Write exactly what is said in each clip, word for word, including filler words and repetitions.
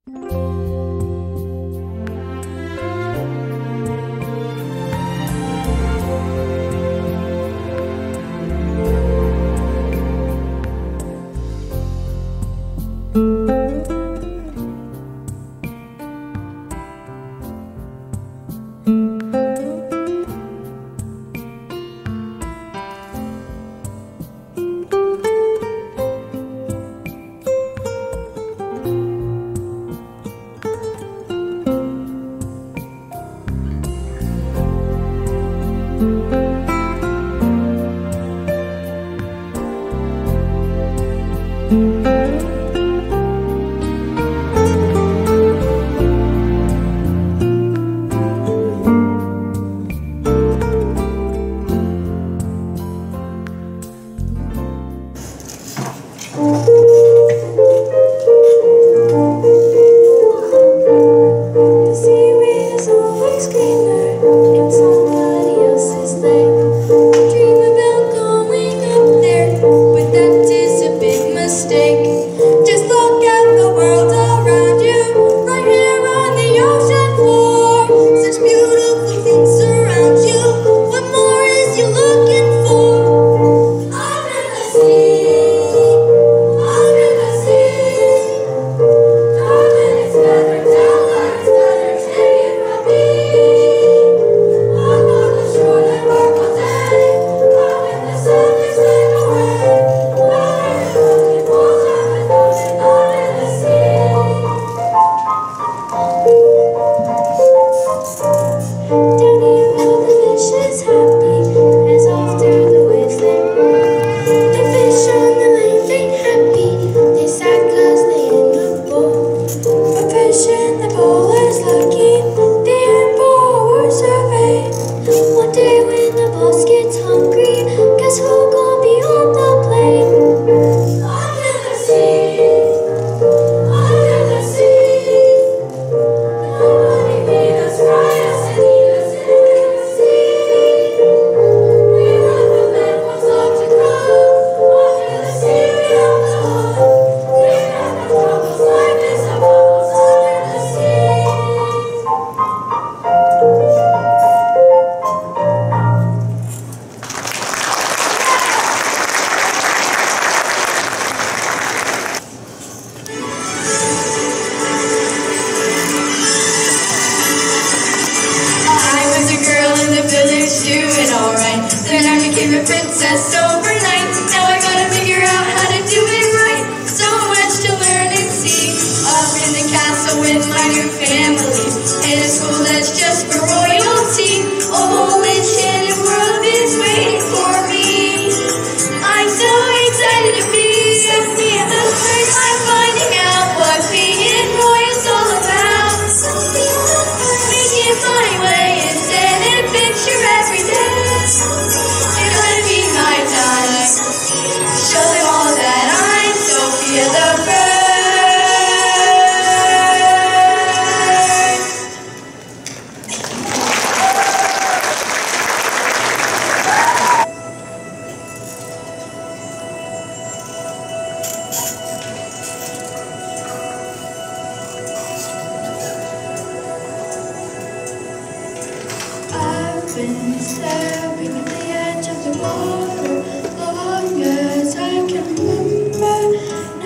been staring at the edge of the water long as I can remember,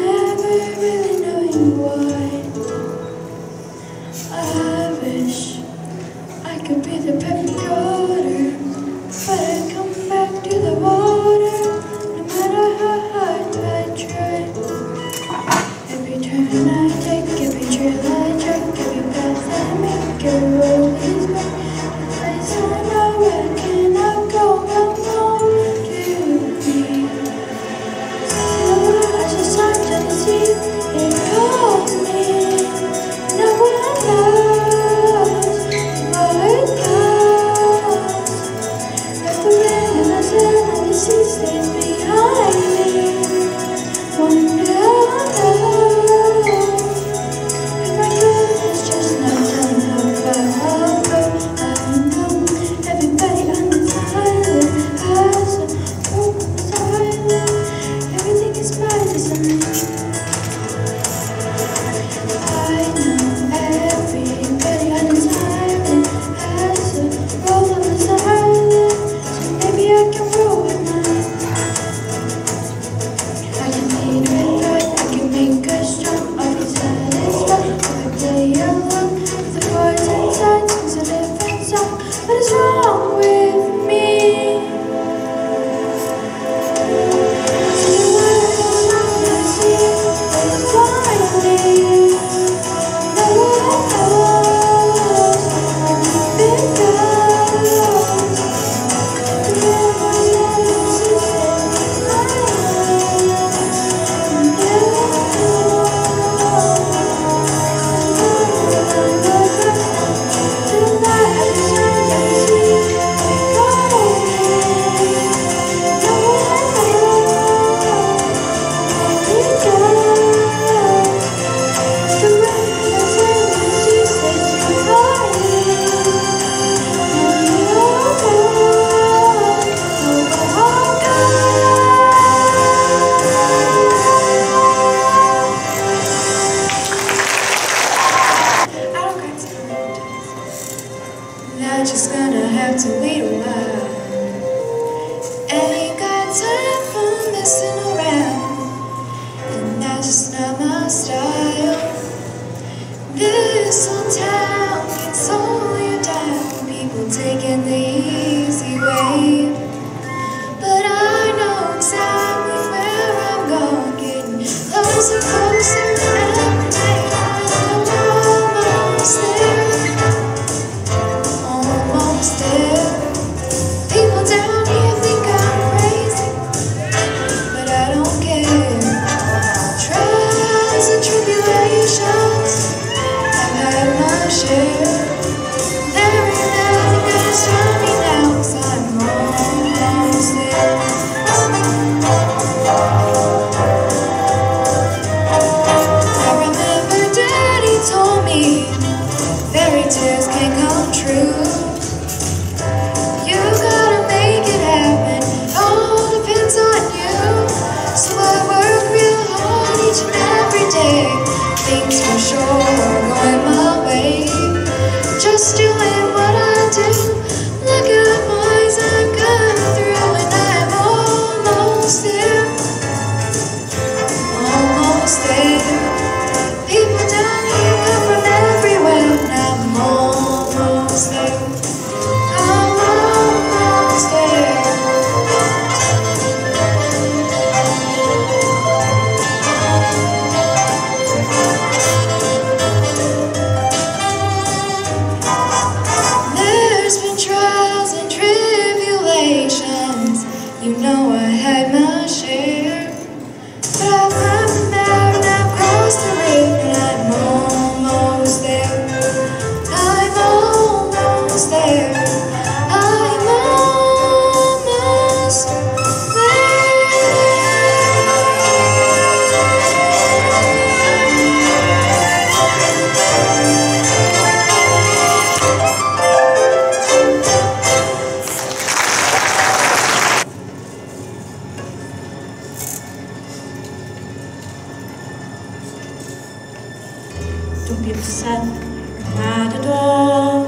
never really knowing why. I wish I could be the perfect daughter, but I come back to the water no matter how hard I try. Every turn I take, every trail I track, every path I make, every road is mine. I know where can I go, come home to me. So I just start to see it calls me. No one knows where it goes. Like the rain and the sand and the sea stays behind me. Wonder how This whole town gets only down, people taking the easy way. But I know exactly where I'm going, getting closer, closer every day. I'm almost there, almost there. People down here think I'm crazy, but I don't care. Trials and tribulations, I've had my share. There ain't nothing gonna stop me now, 'cause I'm almost there. I remember Daddy told me fairy tales can come true. You gotta make it happen, it all depends on you. So I work real hard each and every day. Things for sure are going my way. Just doing what I do. Look at the boys I've come through, and I'm almost there, almost there. People down here come from everywhere, and I'm almost there, I'm almost there. There's been trials and tribulations, you know I had my share. But I've climbed the mountain, I've crossed the river, and I'm almost there, I'm almost there, I'm almost Don't be upset or mad at all.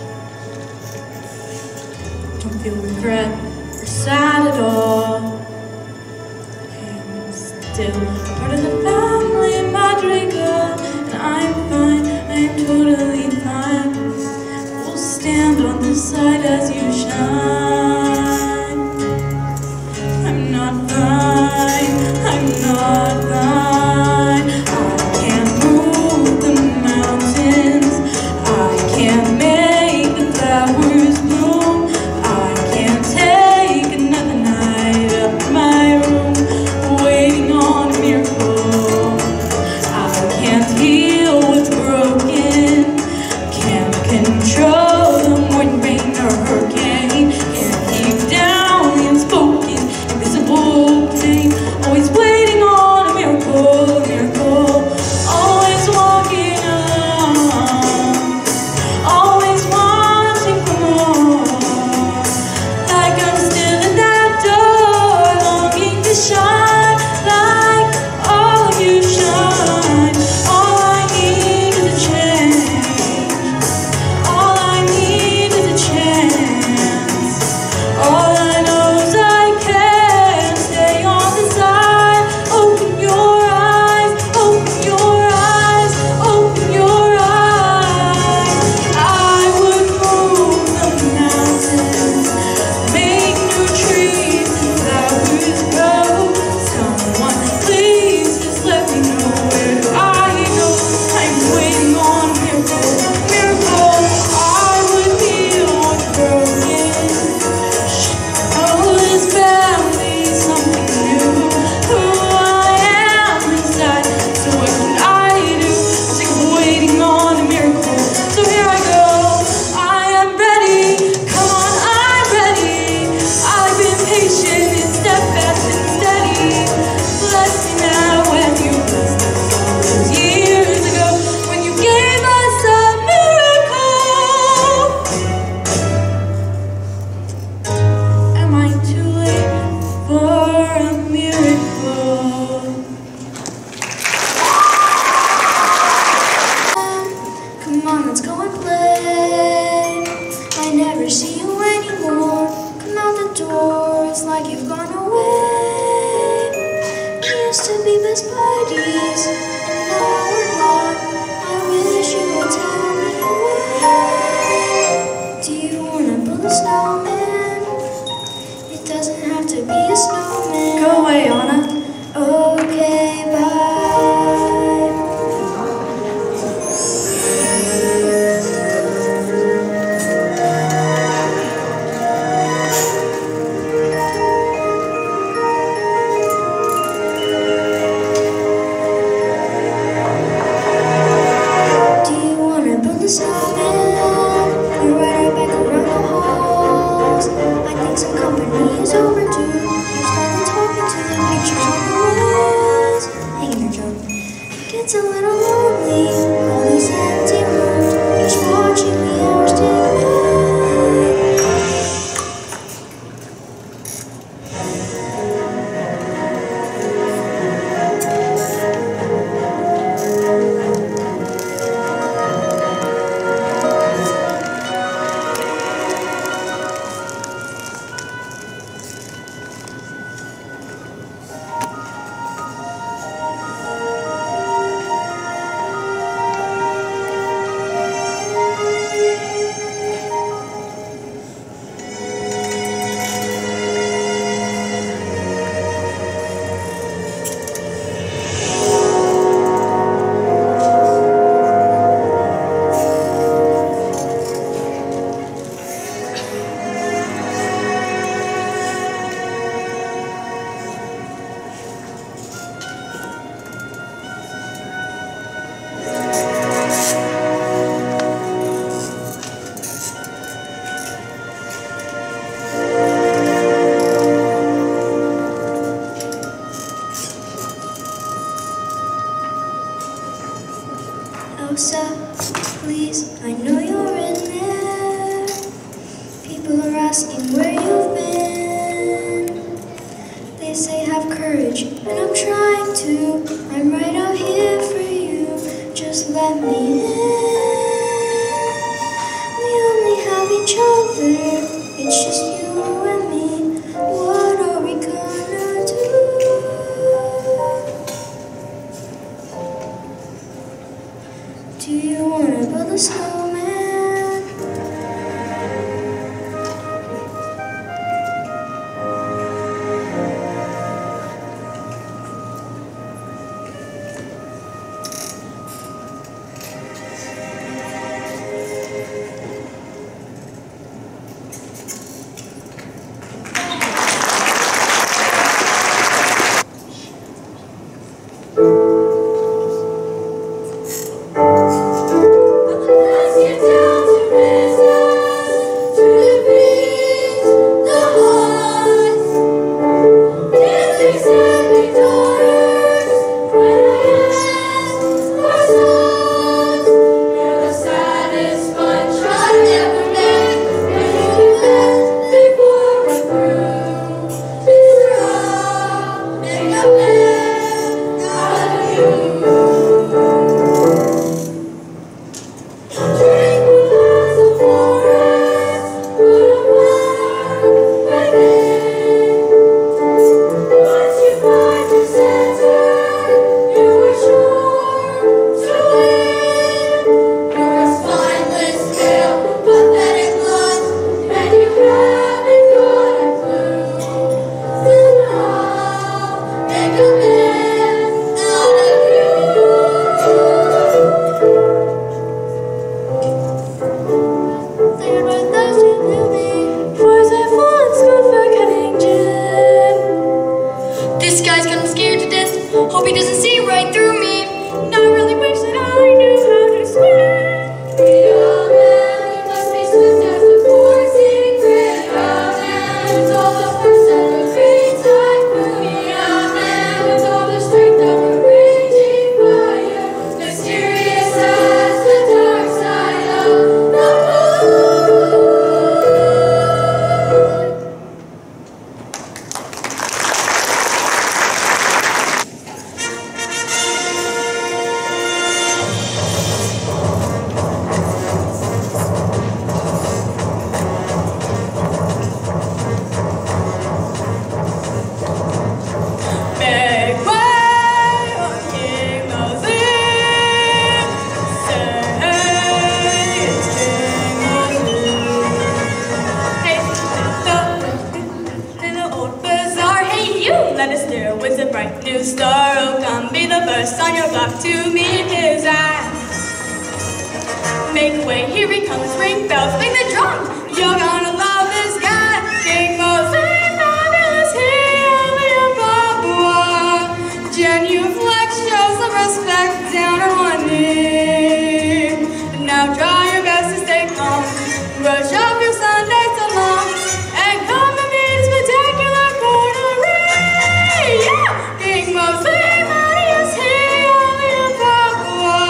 Don't feel regret or sad at all. I'm still a part of the family, Madrigal, and I'm fine, I'm totally fine. We'll stand on this side as you shine. I'm not fine, I'm not fine. I can't move the mountains, I can't make the flowers bloom, I can't take another night up my room waiting on a miracle. I can't heal what's broken, can't control the morning rain or hurricane, can't keep down the unspoken invisible pain. Always waiting on a miracle, a miracle. Always walking along, always wanting for more. Like I'm still in that door, longing to shine like all of you shine. All I lonely, all these empty rooms, just watching the hours tick by. Elsa, please, I know you're in there. People are asking where you've been. They say have courage, and I'm trying to. I'm right out here for you, just let me in. We only have each other, it's just you and me. What are we gonna do? Do you wanna build a snowman? Hope he doesn't see right through me. And I really wish that I knew how to swim. Be a man, you must be swift as the coursing grid. Be a man with all the force of a great typhoon. Be a man with all the strength of a raging fire. Mysterious as the dark side of the moon. Let us there with a bright new star. Oh, come be the first on your block to meet his eye. Make way, here he comes, ring bells, swing the drums. You're gonna love this guy. King Mosaic, fabulous, he only a Papua. Genuflect shows some respect down on one knee. Now try your best to stay calm. Brush up your Sundays along and come to meet his spectacular coronary. Yeah! King Mosaic, Marius, he only a Papua.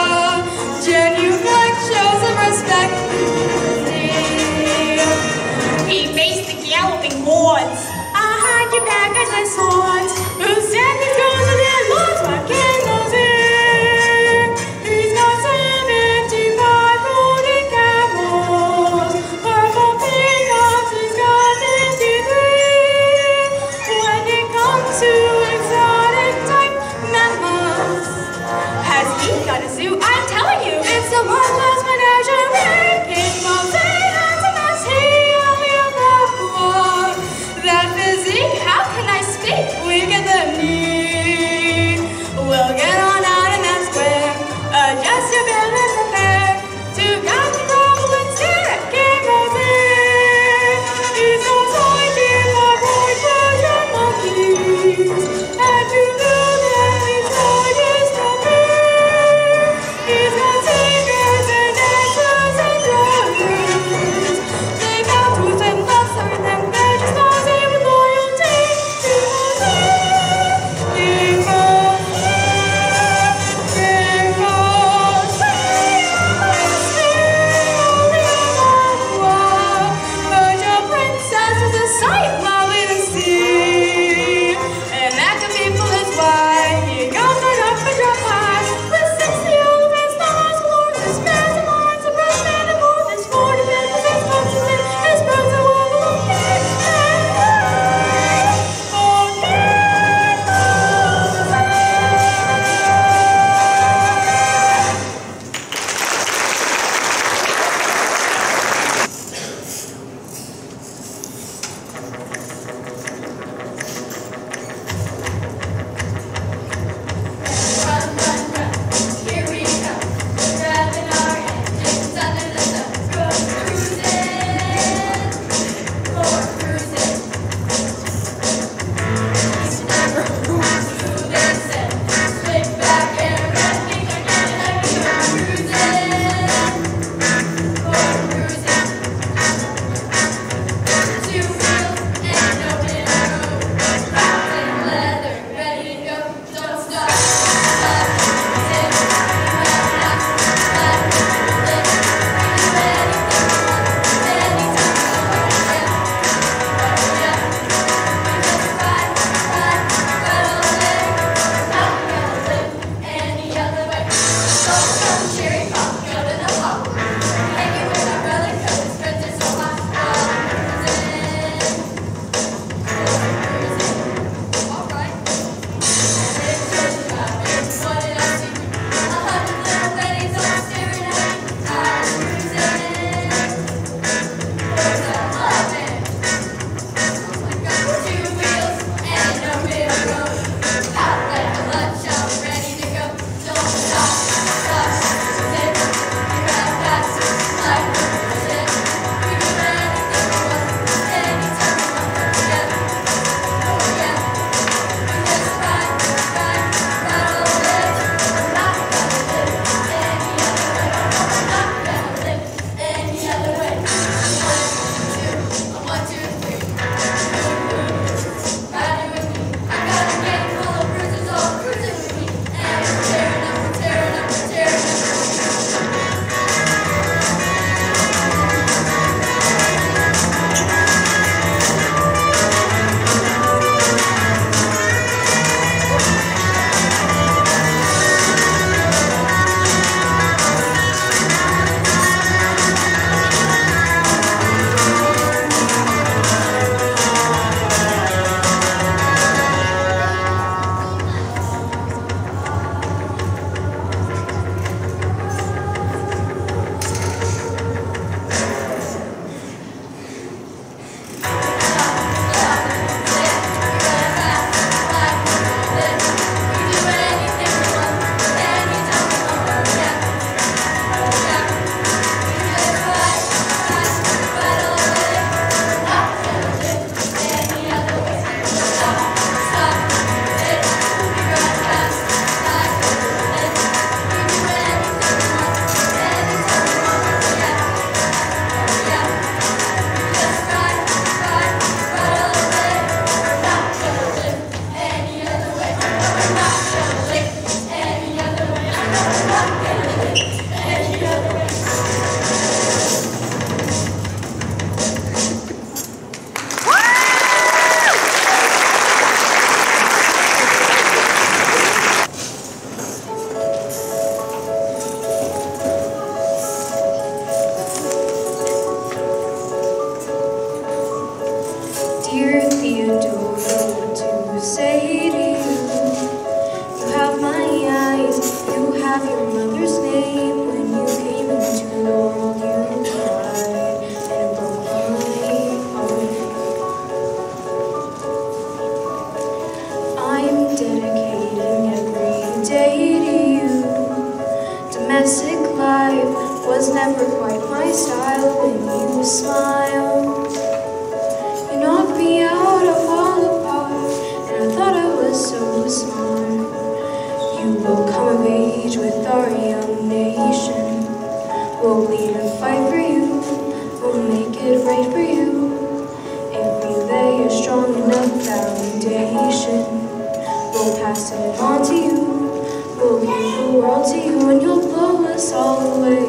life was never quite my style. When you smile, you knock me out, I fall apart, and I thought I was so smart. You will come of age with our young nation. We'll lead and fight for you, we'll make it right for you. If we lay a strong enough foundation, we'll pass it on to you. We'll give the world to you, and you'll blow us all away.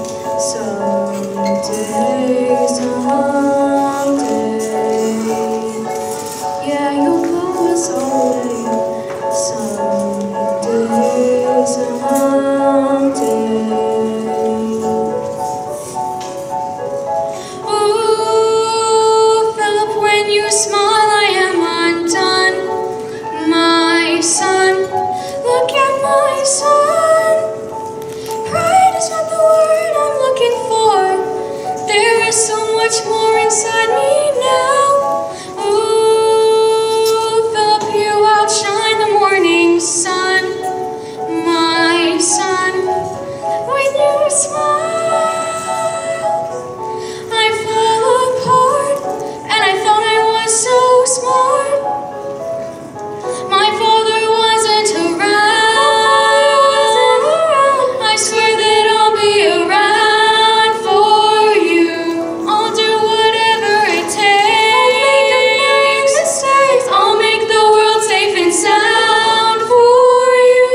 Someday, someday, yeah, you'll blow us all away. Someday, someday. Oh, Philip, when you smile, I am undone, my son. Look at my son. Pride is not the word I'm looking for. There is so much more inside me now. Oh, Philip, you outshine the morning sun, my son. When you smile, I fall apart, and I thought I was so smart. My father wasn't around. I swear that I'll be around for you. I'll do whatever it takes. I'll make the world safe and sound for you.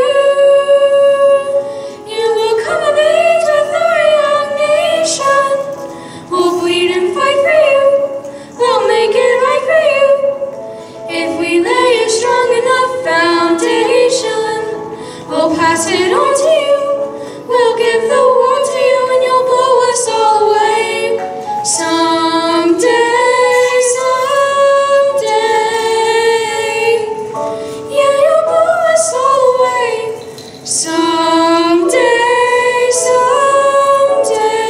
You will come of age with our young nation. We'll bleed and fight for you. We'll make it right for you. If we lay a strong enough foundation, we'll pass it on to you. We'll give the world to you, and you'll blow us all away. Someday, someday, yeah, you'll blow us all away. Someday, someday.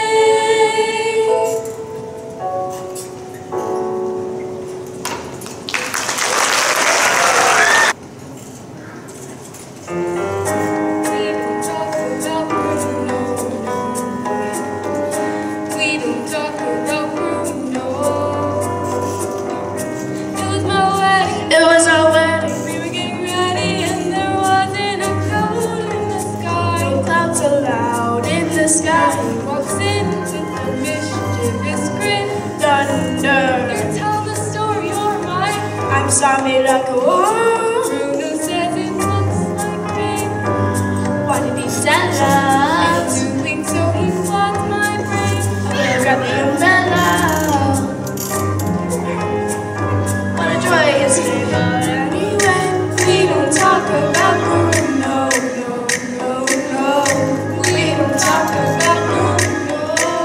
We don't talk about Bruno. It was my wedding. It was our wedding. We were getting ready, and there wasn't a cloud in the sky. No clouds allowed in the sky. He walks in with a mischievous grin. Thunder. You tell the story, or mine. I'm sorry like a war. Bruno says it looks like rain. Why did he tell us? Too weak, so he flogged my brain. Grab the umbrella. What a joyous day, but anyway, we don't talk about Bruno, no, no, no. We don't talk about Bruno.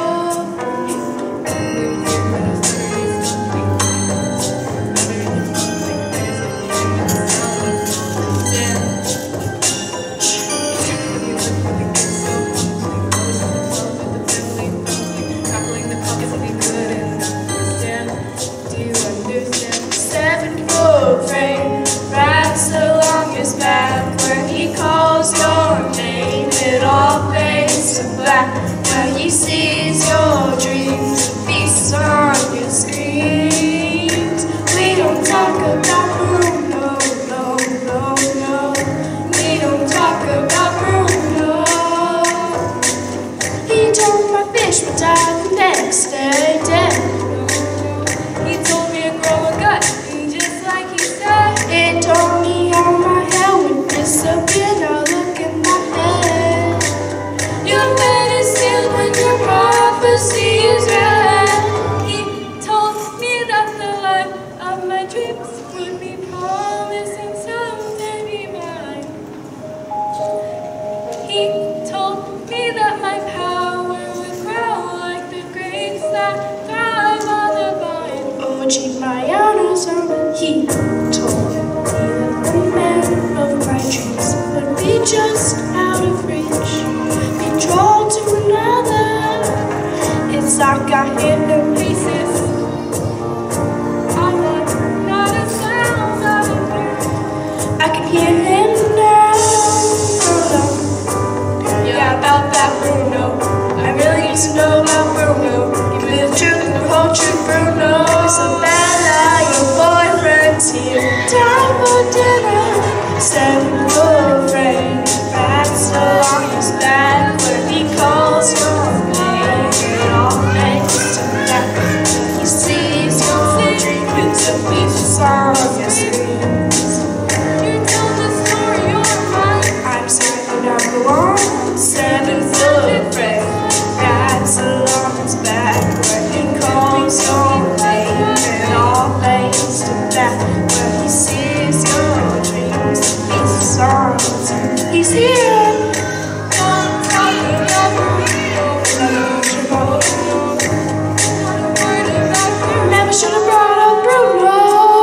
Now he sees your dreams, feasts on your screams. We don't talk about Bruno, no, no, no. We don't talk about Bruno. He told my fish would die the next day dead. He told me to grow a gut, just like he said. He told me all my hair would disappear. Now look at my head. Your bed is sealed when your prophecy is read. He told me that the life of my dreams would be promised and someday be mine. He told me that my power would grow like the grapes that thrive on the vine. Oh, gee, my honors on. He told me that the man of my dreams would be just out of reach. Control to another. It's like I hit the pieces. I want not a sound of it. I can hear him now. Yeah, about that Bruno. seven full of rain. Bats along his back where he calls your name. It all makes to that he sees your dream. It's a piece of your screams. You tell the story you're right. I'm seven number one, seven full of rain. Bats along his back where he calls your name. It all makes to that where he sees your dreams. He's songs. He's here. Never should have brought up Bruno.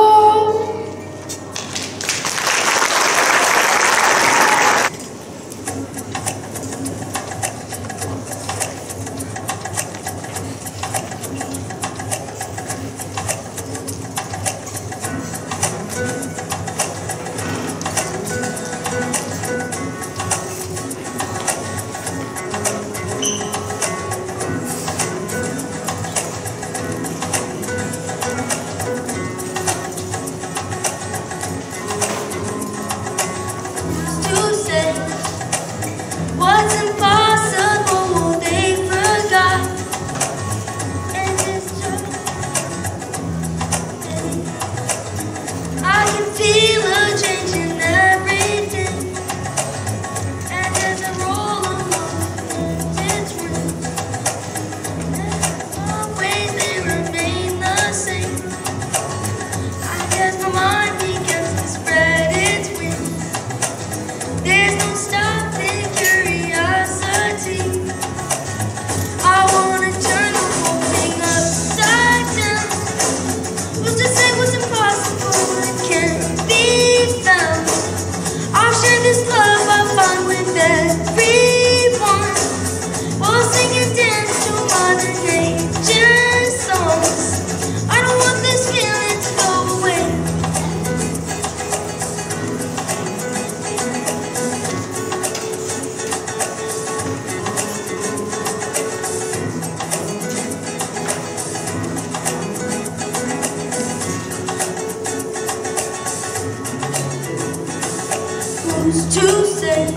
To say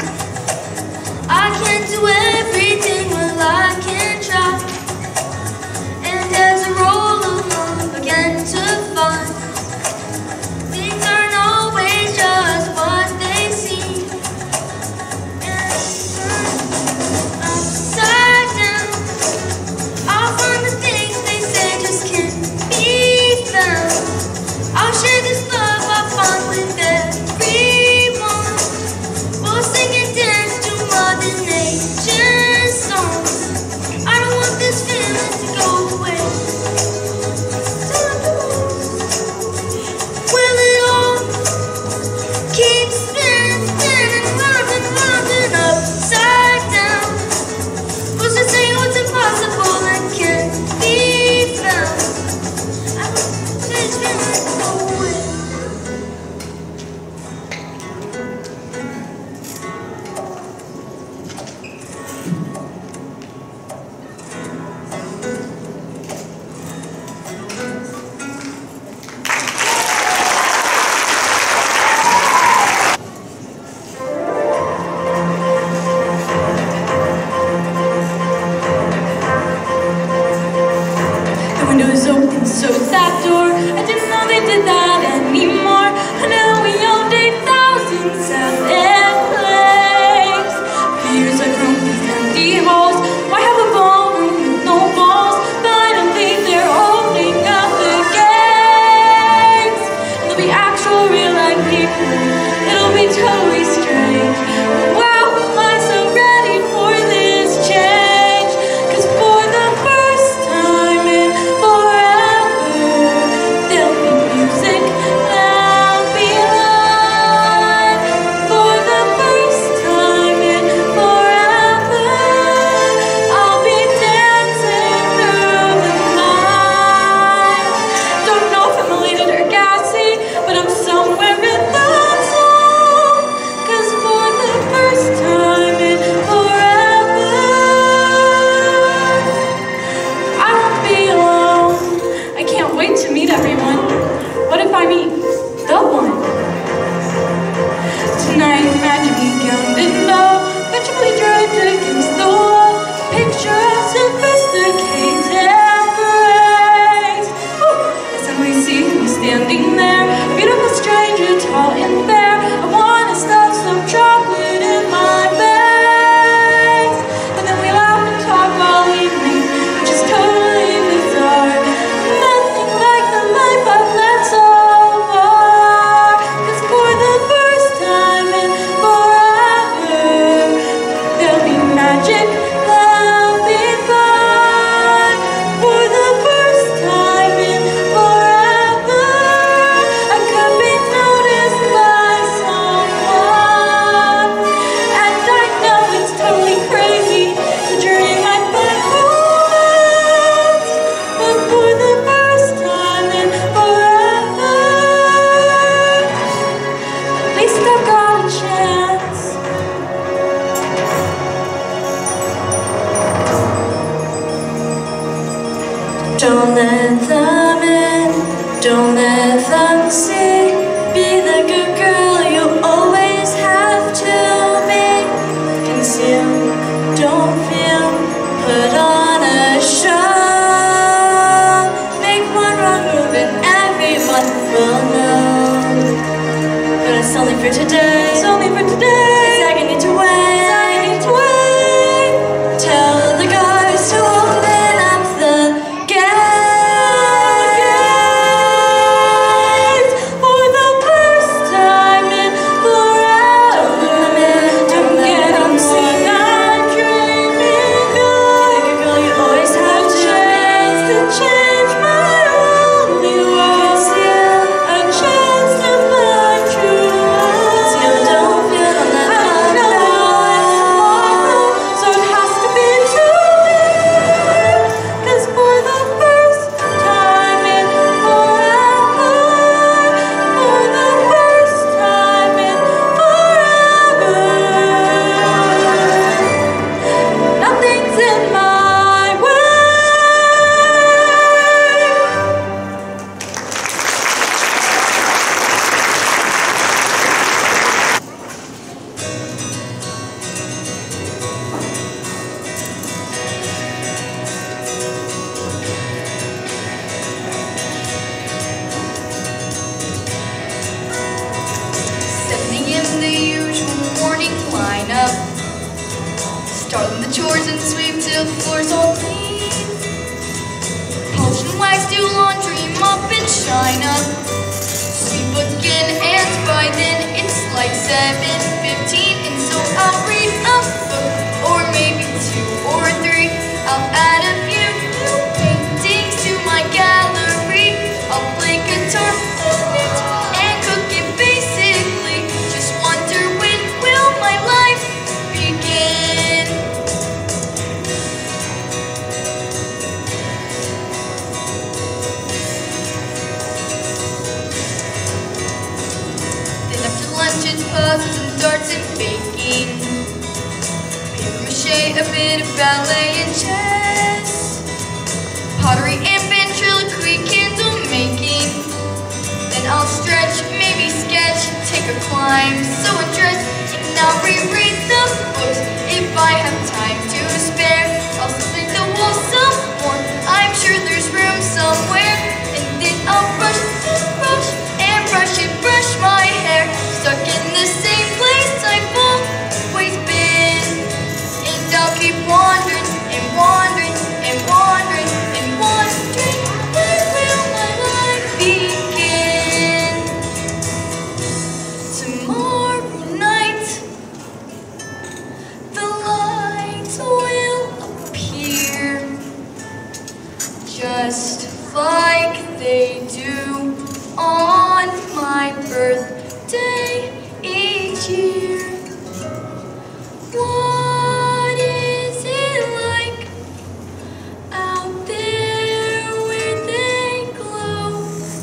I can't do everything, well I can try. And as I roll along, begin to find things aren't always just what they seem. And upside down, I'll find the things they say just can't be found. I'll share this love I find with everyone. We'll sing and dance to Mother Nature's songs. I don't want this feeling to go away. Will it all keep spinning, spinning, round and round and upside down? Who's to say what's impossible and can't be found? I don't want this feeling to go away. Windows open, so that door. I didn't know they did that anymore. I know we owned a thousand seven plagues. Fears like rooms, empty halls. Why have a ballroom with no walls? Finally, they're opening up the gates. It'll be actual, real life people. It'll be totally strange. Wow, am I so ready for this change? 'Cause for the first time in forever, there'll be music Don't let them in, don't let them see. Be the good girl you always have to be. Conceal, don't feel, put on a show. Make one wrong move and everyone will know. But it's only for today, it's only for today. It's I need to wait, I need to wait. Tell the guys to open up the gate for the first time in forever. I'm getting sick, I'm dreaming of the girl you always have to chance to change my only world. A chance to find true love. You don't feel on that love now, so it has to be true. 'Cause for the first time in forever, for the first time in forever, nothing's in my way. seven a m the usual morning lineup. Starting the chores and sweep till the floor's all clean. Polish and wax, do laundry, mop and shine up. Sweep again, and by then it's like seven fifteen, and so I'll read a book, or maybe two or three. I'll add a few new paintings to my gallery. I'll play guitar and cook it basically. Just wonder when will my life begin? Then after lunch it's puzzles and darts and baking. Paper mache, a bit of ballet and chess. Pottery and ventriloquy, candle making. Then I'll stretch, maybe sketch, take a climb, sew and dress, and I'll reread the books if I have time to spare. I'll split the wool some more, I'm sure there's room somewhere. And then I'll brush and brush and brush and brush my hair, stuck in the same place I've always been. And I'll keep wandering and wandering and wandering and wondering, where will my life begin? Tomorrow night, the lights will appear, just like they do on my birthday each year. What is it like out there where they glow?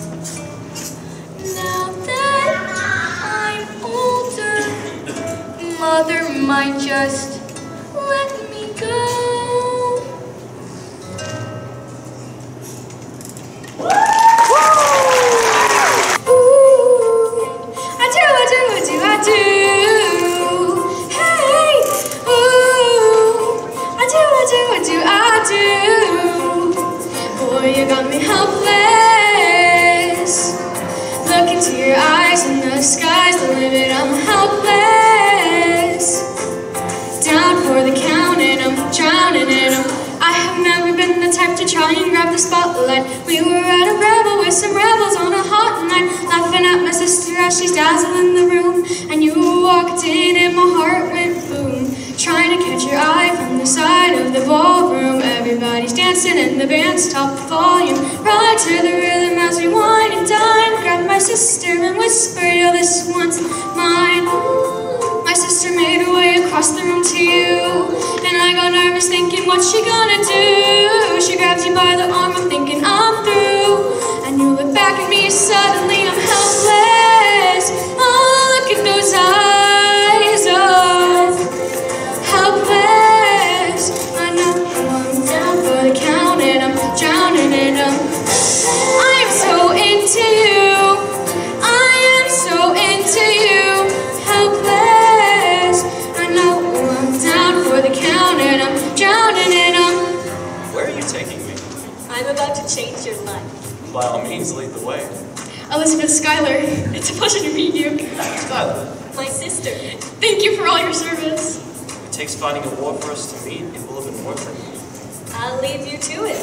Now that I'm older, Mother might just let me go. Ooh, I do, I do, I do, I do. Hey, ooh, I do, I do, I do, I do. Boy, you got me helpless. Look into your eyes and the sky's the limit. I'm helpless. Down for the count and I'm drowning in 'em. I have never been the type to try and grab the spotlight. We were at a revel with some rebels on a hot night, laughing at my sister as she's dazzling the room. And you walked in and my heart went boom, trying to catch your eye from the side of the ballroom. Everybody's dancing and the band's top volume, right to the rhythm as we wine and dine. Grabbed my sister and whispered, yo, this one's mine. My sister made her way across the room to you, and I got nervous thinking, what's she gonna do? She grabs you by the arm, I'm thinking I'm through, and you look back at me, suddenly I'm helpless. Oh, look at those eyes, oh, helpless. I know I'm down for the count and I'm drowning in a I'm about to change your life. By all means, lead the way. Elizabeth Schuyler, it's a pleasure to meet you. Skylar, My sister. Thank you for all your service. it takes fighting a war for us to meet. It will have been worth it. I'll leave you to it.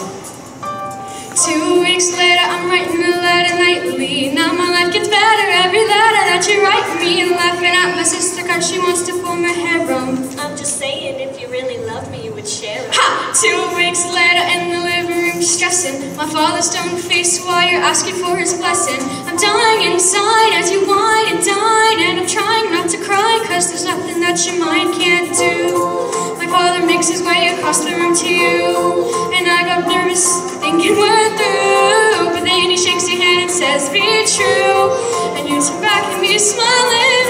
Two weeks later, I'm writing a letter nightly. Now my life gets better every letter that you write me. And laughing at my sister cause she wants to pull my hair from. I'm just saying, if you really love me, you would share it. Ha! Two weeks later in the living room stressing. My father's stone face while you're asking for his blessing. I'm dying inside as you whine and dine. And I'm trying not to cry cause there's nothing that your mind can't do. My father makes his way across the room to you. And I got nervous thinking we're through. But then he shakes your hand and says, be true. And you turn back at me smiling.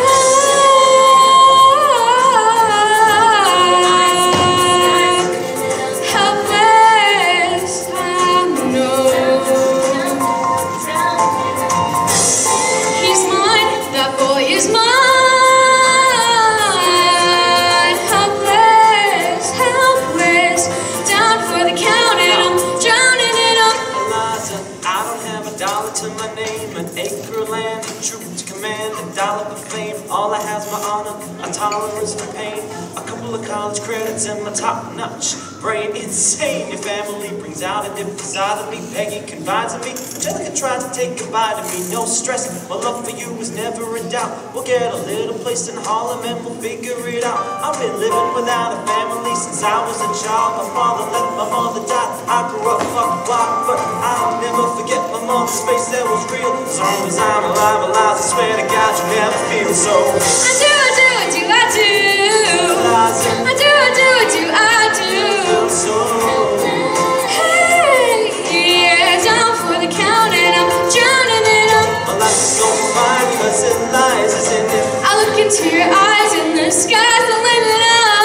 Helpless, I know. He's mine, that boy is mine. Helpless, helpless, down for the count and I'm drowning in him. Eliza, I don't have a dollar to my name, an acre of land, a troop to command, a dollar for fame. All I have is my honor, a tolerance for pain, a couple of college credits and my top-notch brain. Insane, your family brings out a different side of me. Peggy confides in me, Angelica tries to take goodbye to me. No stress, my love for you is never in doubt. We'll get a little place in Harlem and we'll figure it out. I've been living without a family since I was a child. My father left, my mother died. I grew up fucked wild, but I'll never forget my mother's face that was real. As long as I'm alive, alive, I swear to God you never feel so. I do, I do, I do, I do. Eliza, I do, I do, I do, I do. feel so. Hey, yeah, down for the count and I'm drowning in them. My life is going fine cause it lies, isn't it? I look into your eyes and the sky's the limit.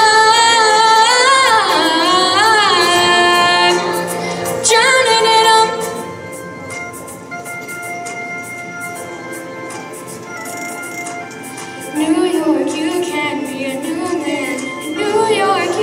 I'm drowning in them. New York, you can be a new man. In New York,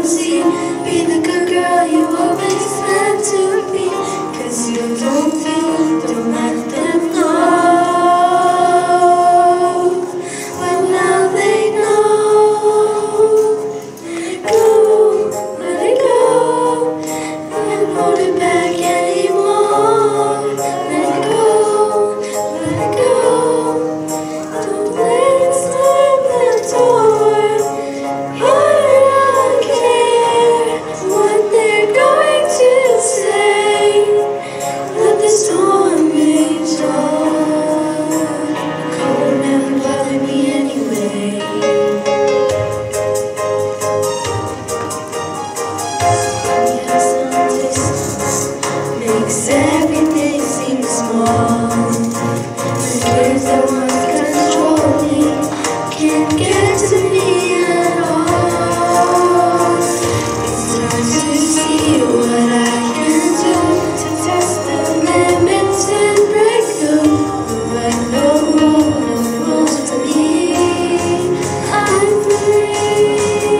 see. Be the good girl you always meant to be. Cause you don't feel, don't let them know. But now they know. Let it go, let it go. Can't hold it back anymore. Let it go, let it go. Don't let it slam the door. I don't care what they're going to say. Let the storm rage on. The cold never bothered me anyway. Yeah, some distance makes everything seem small. The fears that once controlled me can't get to me at all. It's time to see what I can do, to test the limits and break through. But no rule, no rules for me. I'm free.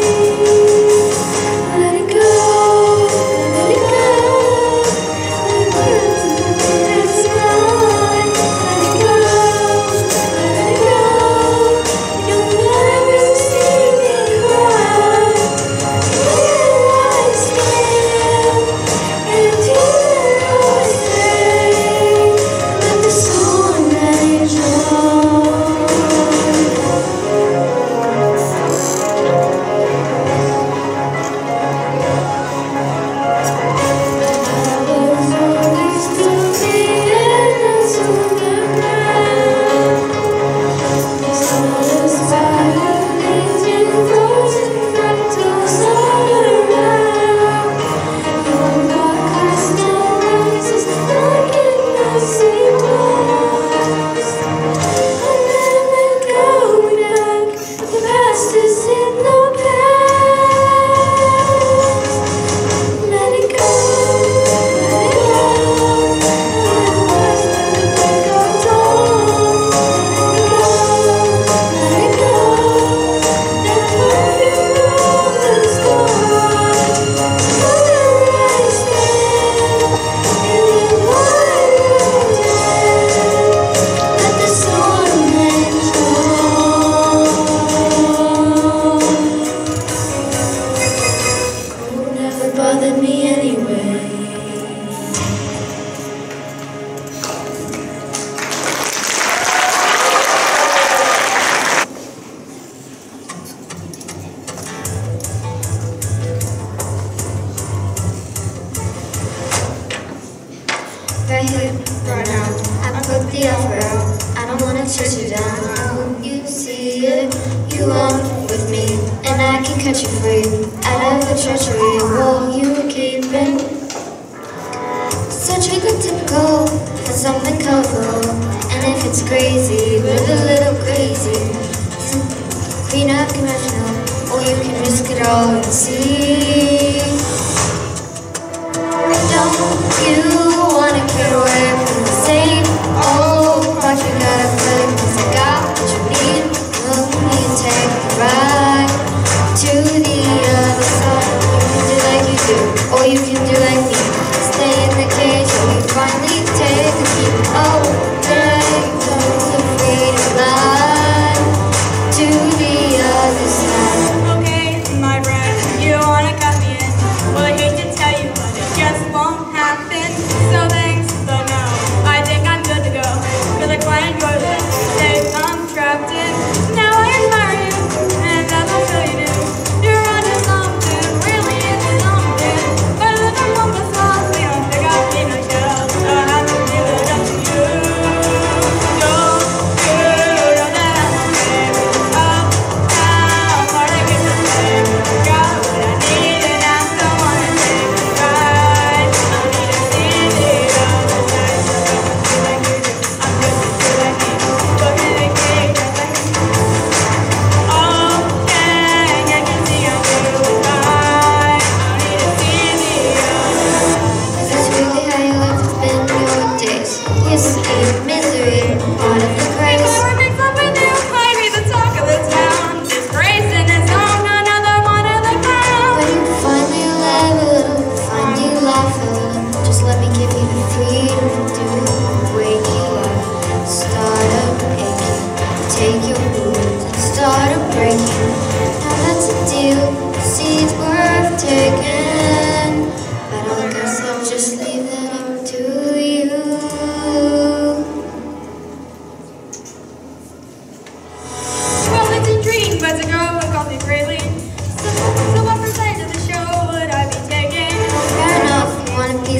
Let it go, let it go. Let it go, it's mine. Let it go, let it go. You'll never see me cry. Where I stand, and here I stay. Let the storm rage on. I was always to the end and to the ground. This was violating frozen fractals all around. Your crystal rises like in messy walls. I'll never go back, but the past is in the past. Let it go, let it go. Let it rise to the break of dawn. Let it go, let it go. That perfect world is gone. Where I stand, and in my road, let the storm rage on. Cold never bothered me anyway. Right here, right now, I put the offer out. I don't wanna chase you down. I hope you see it. You walk with me, and I can cut you free. Out of the treachery, well, you were keeping. Such a good typical, for something colorful. And if it's crazy, we're a little crazy. Clean up conventional, or you can risk it all and see. Don't you wanna get away from the same old part? You gotta play, 'cause I got what you need. Let me take a ride to the other side.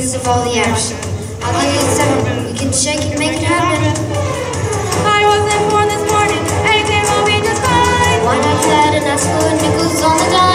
because of all the action. I'll give you seven. We can shake it and make it happen. I wasn't born this morning. Anything will be just fine. Why not try to ask for nickels on the dime?